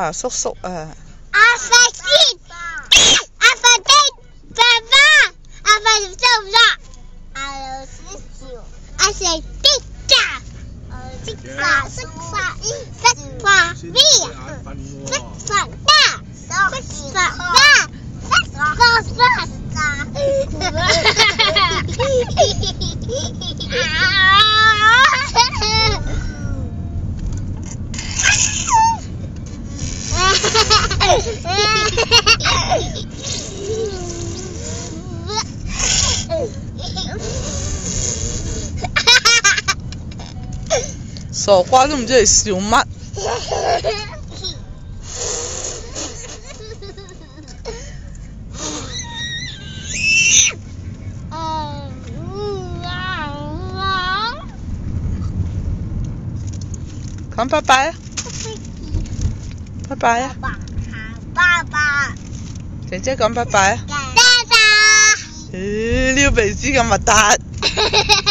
啊，叔叔啊。 阿發先，阿發的爸爸，阿發就收唔啦？阿老師笑，阿食的㗎，識發識發識發咩啊？識發啦，識發啦，識發傻瓜都唔知你笑乜。講拜拜啊！拜拜啊！ 爸爸， 姐姐講拜拜啊！ 爸爸， 撩鼻子咁核突。